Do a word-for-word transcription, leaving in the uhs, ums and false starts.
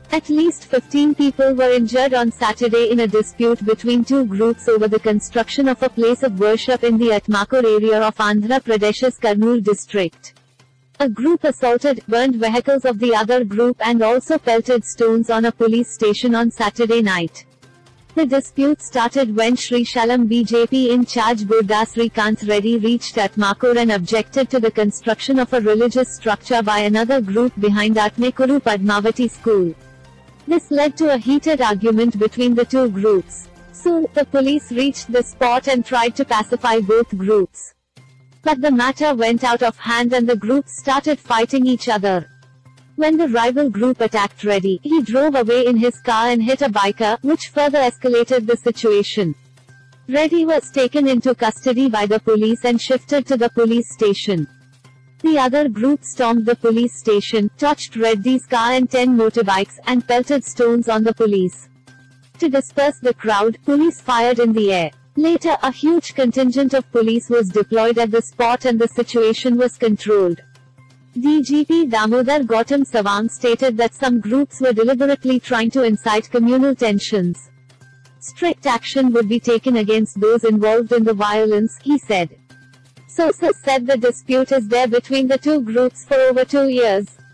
At least fifteen people were injured on Saturday in a dispute between two groups over the construction of a place of worship in the Atmakur area of Andhra Pradesh's Kurnool district. A group assaulted, burned vehicles of the other group and also pelted stones on a police station on Saturday night. The dispute started when Srisailam B J P in charge Burda Srikanth Reddy reached Atmakur and objected to the construction of a religious structure by another group behind Atmakuru Padmavati school. This led to a heated argument between the two groups. Soon, the police reached the spot and tried to pacify both groups. But the matter went out of hand and the groups started fighting each other. When the rival group attacked Reddy, he drove away in his car and hit a biker, which further escalated the situation. Reddy was taken into custody by the police and shifted to the police station. The other group stormed the police station, touched Reddy's car and ten motorbikes, and pelted stones on the police. To disperse the crowd, police fired in the air. Later, a huge contingent of police was deployed at the spot and the situation was controlled. D G P Damodar Gautam Sawant stated that some groups were deliberately trying to incite communal tensions. Strict action would be taken against those involved in the violence, he said. Sources said the dispute is there between the two groups for over two years.